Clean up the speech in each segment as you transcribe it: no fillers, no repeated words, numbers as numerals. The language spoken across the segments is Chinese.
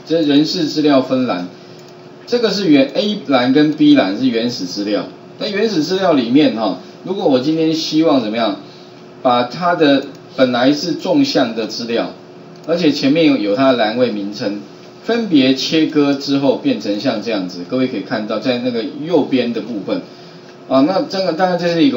这人事资料分栏，这个是A 栏跟 B 栏是原始资料。在原始资料里面如果我今天希望怎么样，把它的本来是纵向的资料，而且前面有它的栏位名称，分别切割之后变成像这样子，各位可以看到在那个右边的部分那这个当然这是一个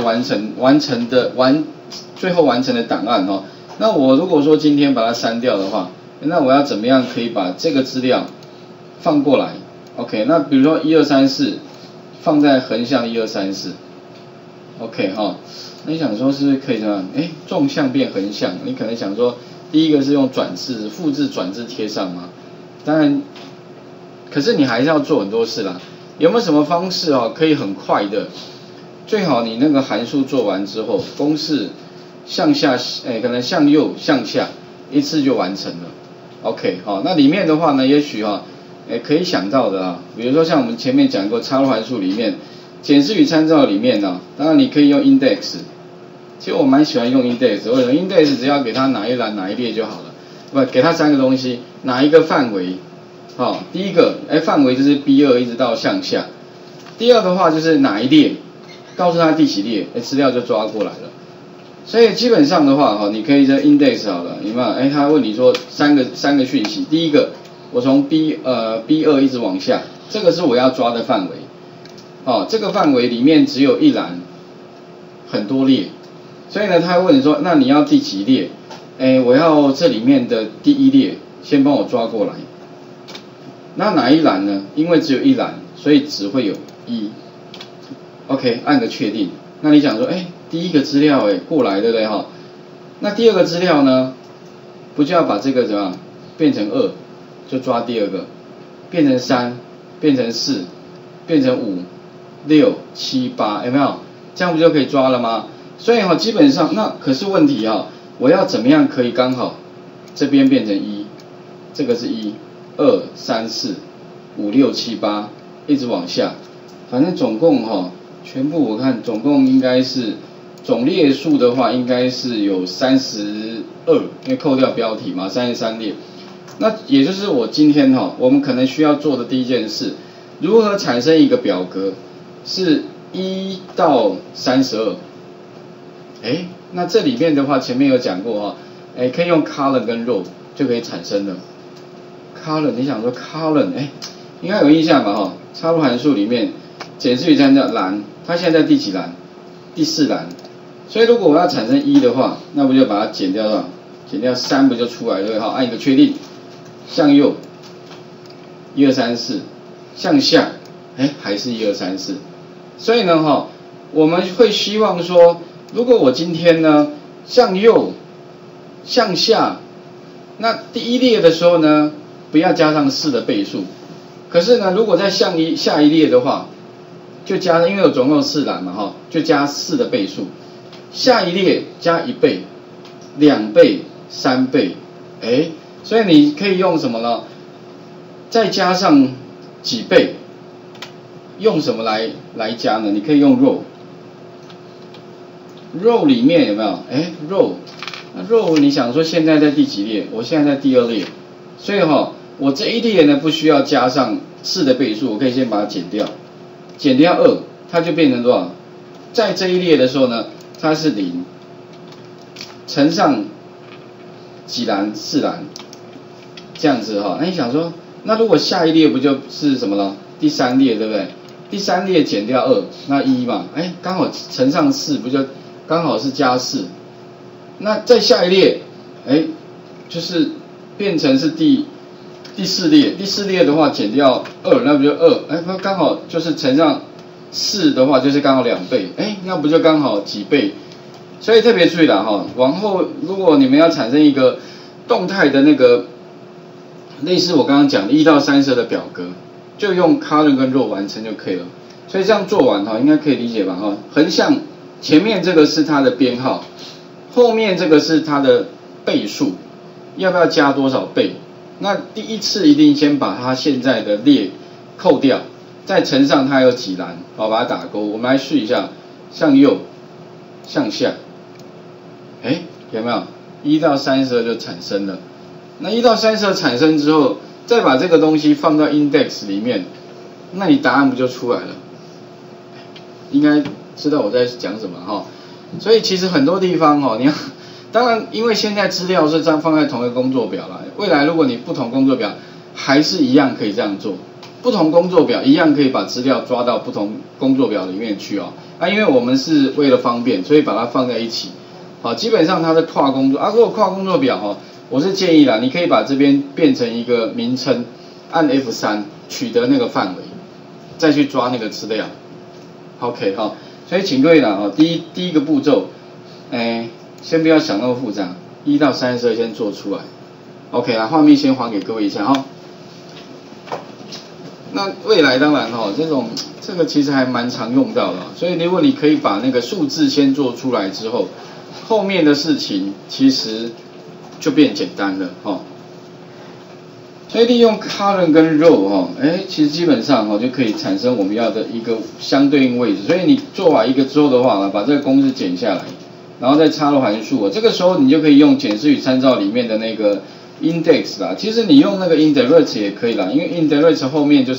最后完成的档案那我如果说今天把它删掉的话，那我要怎么样可以把这个资料放过来 ？OK， 那比如说1234放在横向1234 ，OK 那你想说是不是可以这样？纵向变横向，你可能想说第一个是用转字复制转字贴上吗？当然，可是你还是要做很多事啦。有没有什么方式可以很快的？最好你那个函数做完之后，公式向下，可能向右向下一次就完成了。OK， 那里面的话呢，也许可以想到的啦，比如说像我们前面讲过插入函数里面，检视与参照里面当然你可以用 index， 其实我蛮喜欢用 index， 为什么 index 只要给它哪一栏哪一列就好了，不给它3个东西，哪一个范围，第一个范围就是 B2 一直到向下，第二的话就是哪一列。告诉他第几列，资料就抓过来了。所以基本上的话，你可以在 index 好了，有没有？他问你说三个讯息，第一个我从 B2 一直往下，这个是我要抓的范围。这个范围里面只有一栏，很多列，所以呢，他会问你说，那你要第几列？我要这里面的第一列，先帮我抓过来。那哪一栏呢？因为只有一栏，所以只会有1。OK， 按个确定。那你想说，第一个资料过来，对不对那第二个资料呢，不就要把这个怎么样变成2，就抓第二个，变成3，变成4，变成5、6、7、8，有没有？这样不就可以抓了吗？所以基本上那可是问题我要怎么样可以刚好这边变成1，这个是1、2、3、4、5、6、7、8，一直往下，反正总共全部我看总共应该是总列数的话，应该是有32，因为扣掉标题嘛，33列。那也就是我今天我们可能需要做的第一件事，如何产生一个表格是1到32。那这里面的话前面有讲过可以用 column 跟 row 就可以产生了。column 你想说 column 应该有印象吧插入函数里面检视与参照栏。它现在第几栏？第4栏。所以如果我要产生1的话，那不就把它减掉了？减掉3不就出来了？对不对？按一个确定，向右，1、2、3、4，向下，还是1、2、3、4。所以呢，我们会希望说，如果我今天呢向右、向下，那第一列的时候呢，不要加上4的倍数。可是呢，如果在下一列的话，就加，因为有总共4栏嘛就加4的倍数，下一列加1倍、2倍、3倍，所以你可以用什么呢？再加上几倍，用什么来加呢？你可以用 row 里面有没有？row 你想说现在在第几列？我现在在第2列，所以我这一列呢不需要加上4的倍数，我可以先把它减掉。减掉2，它就变成多少？在这一列的时候呢，它是0，乘上几栏？4栏，这样子那你想说，那如果下一列不就是什么了？第3列对不对？第3列减掉2，那1嘛，刚好乘上4，不就刚好是加4？那再下一列，就是变成是第4列，第4列的话减掉2，那不就2？刚好就是乘上4的话，就是刚好2倍，那不就刚好几倍？所以特别注意了往后如果你们要产生一个动态的那个类似我刚刚讲的1到32的表格，就用 column 跟 row 完成就可以了。所以这样做完应该可以理解吧横向前面这个是它的编号，后面这个是它的倍数，要不要加多少倍？那第一次一定先把它现在的列扣掉，再乘上它有几栏，把它打勾。我们来试一下，向右、向下，有没有？1到32就产生了。那1到32产生之后， 再把这个东西放到 index 里面，那你答案不就出来了？应该知道我在讲什么哈。所以其实很多地方你要，当然因为现在资料是这样放在同一个工作表啦，未来如果你不同工作表，还是一样可以这样做。不同工作表一样可以把资料抓到不同工作表里面去因为我们是为了方便，所以把它放在一起。基本上它是跨工作如果跨工作表我是建议啦，你可以把这边变成一个名称，按 F3 取得那个范围，再去抓那个资料。OK 所以请各位啦第一个步骤，先不要想那么复杂，1到32先做出来。OK 啦，画面先还给各位一下那未来当然这个其实还蛮常用到的所以如果你可以把那个数字先做出来之后，后面的事情其实就变简单了所以利用 column 跟 row 其实基本上就可以产生我们要的一个相对应位置。所以你做完一个之后的话把这个公式剪下来，然后再插入函数这个时候你就可以用检视与参照里面的那个 index 啦。其实你用那个 index 也可以啦，因为 index 后面就是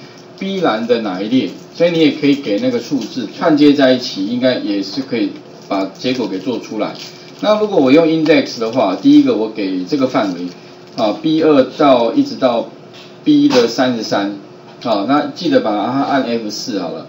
B 栏的哪一列，所以你也可以给那个数字串接在一起，应该也是可以把结果给做出来。那如果我用 index 的话，第一个我给这个范围B2 到一直到 B 的33那记得把它按 F4 好了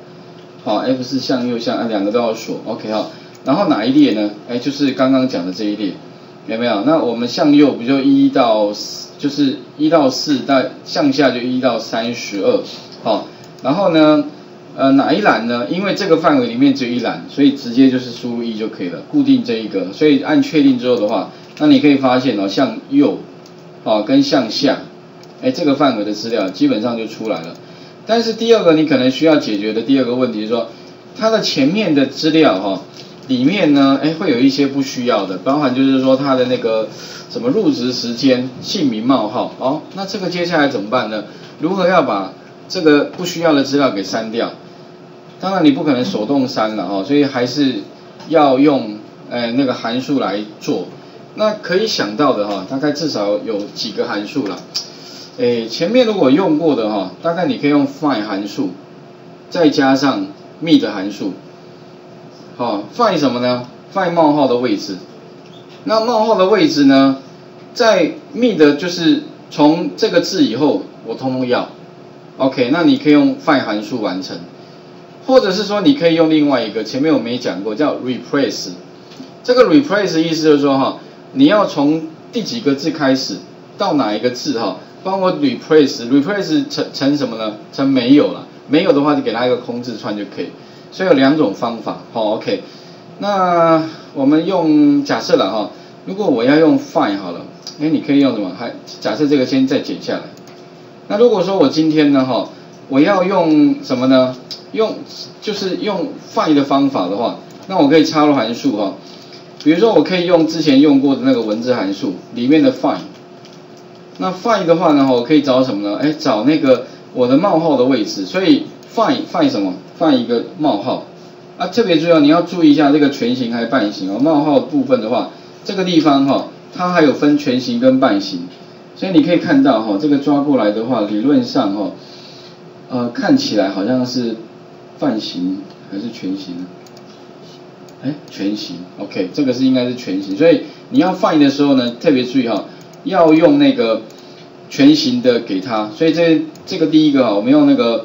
F4 向右向两个都要锁 OK 然后哪一列呢？就是刚刚讲的这一列，有没有？那我们向右不就1到就是1到4，但向下就1到32然后呢哪一栏呢？因为这个范围里面只有一栏，所以直接就是输入1就可以了，固定这一个。所以按确定之后的话，那你可以发现向右跟向下这个范围的资料基本上就出来了。但是第二个你可能需要解决的第二个问题是说，它的前面的资料里面呢会有一些不需要的，包含就是说它的那个什么入职时间、姓名冒号那这个接下来怎么办呢？如何要把这个不需要的资料给删掉？当然你不可能手动删了所以还是要用那个函数来做。那可以想到的大概至少有几个函数啦。前面如果用过的大概你可以用 find 函数，再加上 mid 函数。find 什么呢？ find 冒号的位置。那冒号的位置呢，在 mid 就是从这个字以后我通通要。OK， 那你可以用 find 函数完成，或者是说你可以用另外一个，前面我没讲过，叫 replace。这个 replace 意思就是说你要从第几个字开始到哪一个字帮我 replace 成什么呢？成没有了，没有的话就给它一个空字串就可以。所以有两种方法OK。那我们用假设了如果我要用 find 好了，你可以用什么？假设这个先再剪下来。那如果说我今天呢我要用什么呢？就是用 find 的方法的话，那我可以插入函数比如说我可以用之前用过的那个文字函数里面的 find。那 find 的话呢我可以找什么呢？找那个我的冒号的位置。所以 find 什么？ find 一个冒号特别重要，你要注意一下这个全形还是半形冒号部分的话，这个地方它还有分全形跟半形。所以你可以看到这个抓过来的话，理论上看起来好像是半形还是全形呢？全形 OK， 这个是应该是全形。所以你要 find 的时候呢，特别注意要用那个全形的给它。所以这个第一个我们用那个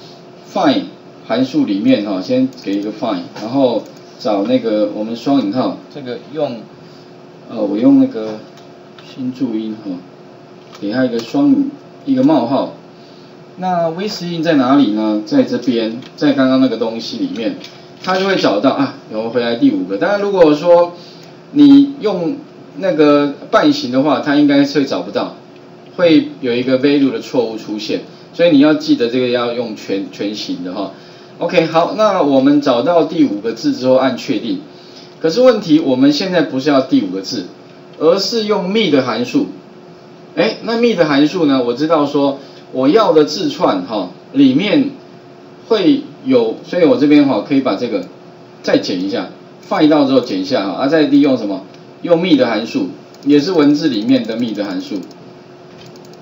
find 函数里面先给一个 find， 然后找那个我们双引号，这个用我用那个新注音给它一个冒号。那 with in 在哪里呢？在这边，在刚刚那个东西里面，它就会找到然后回来第5个。当然如果说你用那个半形的话，它应该是会找不到，会有一个 value 的错误出现。所以你要记得这个要用全形的OK， 好，那我们找到第5个字之后按确定。可是问题我们现在不是要第5个字，而是用 mid 函数。那 mid 函数呢，我知道说我要的字串里面会有，所以我这边可以把这个再剪一下，find 到之后剪一下再利用什么？用 mid 函数，也是文字里面的 mid 函数。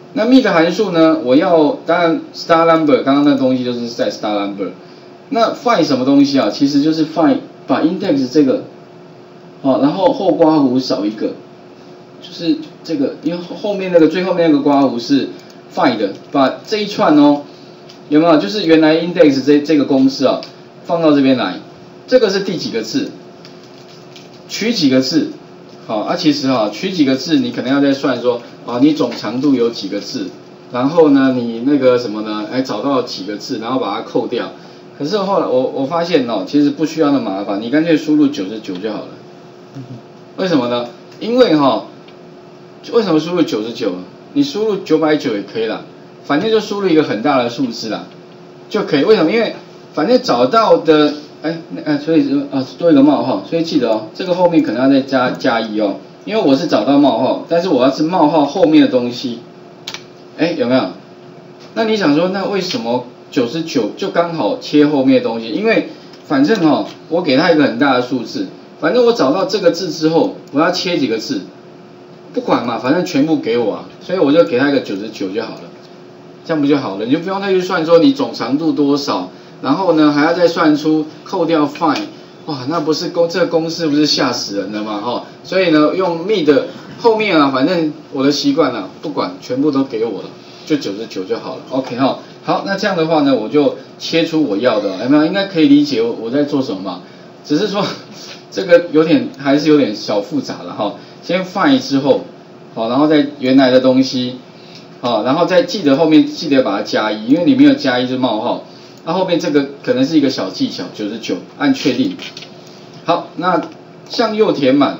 那 mid 的函数呢，我要当然 star number 刚刚那东西就是在 star number。那 find 什么东西啊？其实就是 find 把 index 这个，然后后刮弧少一个，就是这个，因为后面那个最后面那个刮弧是 find 的，把这一串有没有？就是原来 index 这个公式啊，放到这边来，这个是第几个字？取几个字？其实取几个字，你可能要再算说，你总长度有几个字，然后呢，你那个什么呢？找到几个字，然后把它扣掉。可是后来我发现其实不需要那么麻烦，你干脆输入99就好了。为什么呢？因为为什么输入99？你输入990也可以啦，反正就输入一个很大的数字啦，就可以。为什么？因为反正找到的，所以多一个冒号，所以记得这个后面可能要再加1哦，因为我是找到冒号，但是我要是冒号后面的东西，有没有？那你想说，那为什么99就刚好切后面的东西？因为反正我给它一个很大的数字，反正我找到这个字之后，我要切几个字，不管嘛，反正全部给我啊，所以我就给它一个99就好了，这样不就好了？你就不用再去算说你总长度多少，然后呢还要再算出扣掉 find， 哇，那不是这个公式不是吓死人了吗？所以呢用 mid 后面反正我的习惯不管全部都给我了，就99就好了 ，OK 好，那这样的话呢，我就切出我要的，有没有？应该可以理解我在做什么嘛？只是说这个还是有点小复杂了先 find 之后，然后再原来的东西，然后再记得后面记得把它加1，因为你没有加1是冒号，那后面这个可能是一个小技巧，99按确定。好，那向右填满，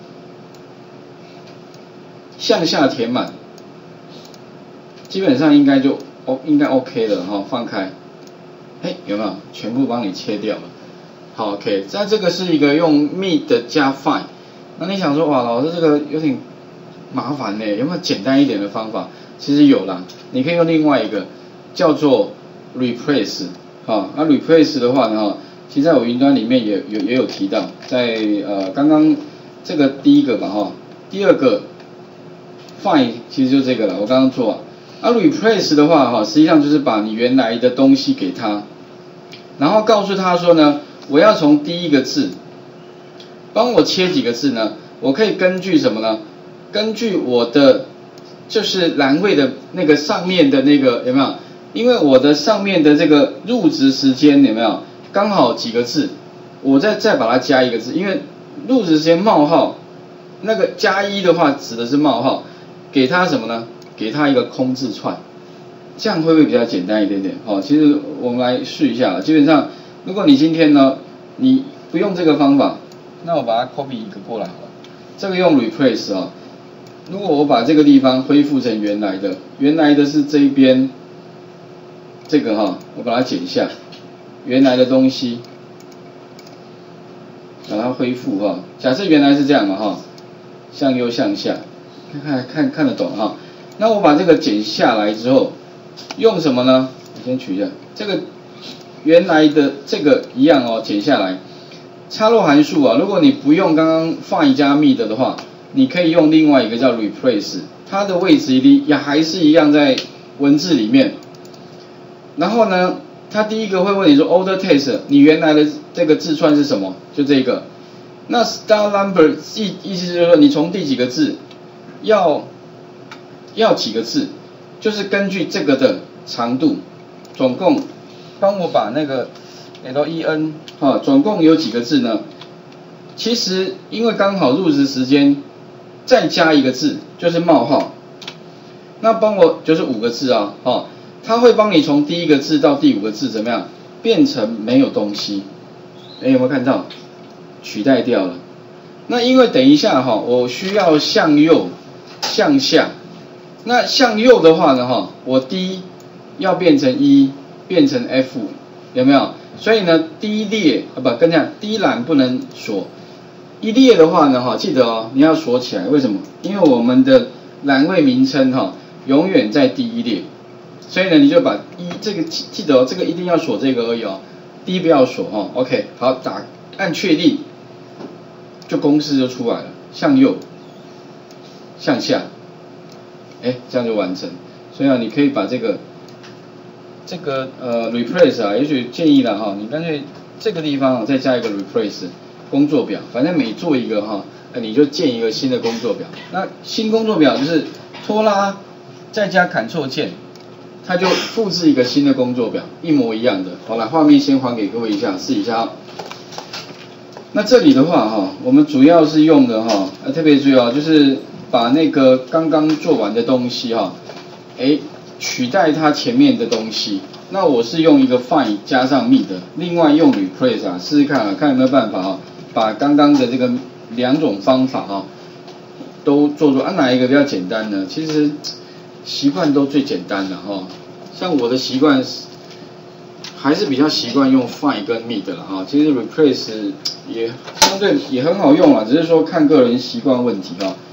向下填满，基本上应该 OK 了放开，有没有？全部帮你切掉了。好 ，OK， 那这个是一个用 mid 加 find， 那你想说哇，老师这个有点麻烦呢，有没有简单一点的方法？其实有啦，你可以用另外一个叫做 replace， 那 replace 的话呢，其实在我云端里面也有提到，在刚刚这个第一个吧第二个 find 其实就这个了，我刚刚做replace 的话实际上就是把你原来的东西给他，然后告诉他说呢，我要从第一个字帮我切几个字呢？我可以根据什么呢？根据我的就是栏位的那个上面的那个有没有？因为我的上面的这个入职时间有没有刚好几个字，我再把它加一个字，因为入职时间冒号那个加1的话指的是冒号，给它什么呢？给它一个空字串，这样会不会比较简单一点点？其实我们来试一下，基本上如果你今天呢你不用这个方法，那我把它 copy 一个过来好了，这个用 replace 如果我把这个地方恢复成原来的是这一边这个我把它剪下，原来的东西把它恢复假设原来是这样嘛向右向下，看得懂那我把这个剪下来之后，用什么呢？我先取一下这个原来的这个一样剪下来，插入函数如果你不用刚刚 find 加 mid 的话，你可以用另外一个叫 replace， 它的位置也还是一样在文字里面。然后呢，它第一个会问你说 order text， 你原来的这个字串是什么？就这个。那 star number 意思就是说你从第几个字要几个字，就是根据这个的长度，总共帮我把那个 len 总共有几个字呢？其实因为刚好入职时间再加一个字就是冒号，那帮我就是5个字它会帮你从第一个字到第5个字怎么样变成没有东西，有没有看到？取代掉了。那因为等一下我需要向右向下，那向右的话呢我 D 要变成1变成 F， 有没有？所以呢第一列跟这样第一栏不能锁，一列的话呢记得你要锁起来，为什么？因为我们的栏位名称永远在第一列，所以呢你就把这个记得这个一定要锁这个而已第一不要锁OK， 好，按确定，就公式就出来了，向右向下，这样就完成。 所以啊，你可以把这个replace 啊，也许建议了哈，你干脆这个地方啊再加一个 replace 工作表，反正每做一个哈，你就建一个新的工作表。那新工作表就是拖拉再加 Ctrl 键，它就复制一个新的工作表，一模一样的。好了，画面先还给各位一下，试一下。那这里的话哈，我们主要是用的哈，特别注意哦，就是把那个刚刚做完的东西哈，取代它前面的东西。那我是用一个 find 加上 mid， 另外用 replace 啊，试试看啊，看有没有办法啊，把刚刚的这个2种方法啊，都做啊，哪一个比较简单呢？其实习惯都最简单的哈，像我的习惯还是比较习惯用 find 跟 mid 了哈，其实 replace 也相对也很好用啦，只是说看个人习惯问题哈。